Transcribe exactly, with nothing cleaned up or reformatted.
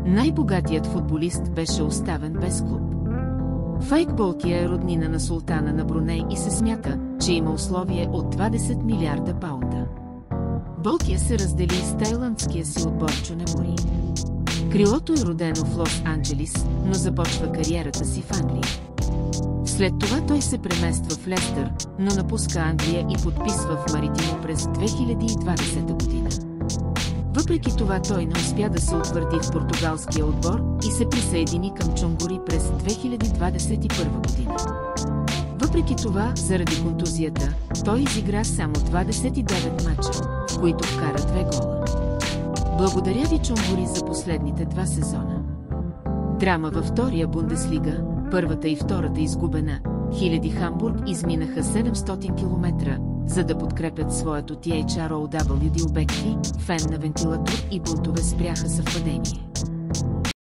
Най-богатият футболист беше оставен без клуб. Файк Болкия е роднина на султана на Бруней и се смята, че има условие от двадесет милиарда паунда. Болкия се раздели с тайландския си отбор Чонебури. Крилото е родено в Лос-Анджелис, но започва кариерата си в Англия. След това той се премества в Лестър, но напуска Англия и подписва в Маритимо през две хиляди и двадесета година. Въпреки това той не успя да се утвърди в португалския отбор и се присъедини към Чонгури през две хиляди двадесет и първа година. Въпреки това, заради контузията, той изигра само двадесет и девет мача, в които вкара две гола. Благодаря ви, Чонгури, за последните два сезона. Драма във втория Бундеслига, първата и втората изгубена, хиляди Хамбург изминаха седемстотин километра, за да подкрепят своето Т Х Р О W D обекти, фен на вентилатор и бунтове спряха съвпадение.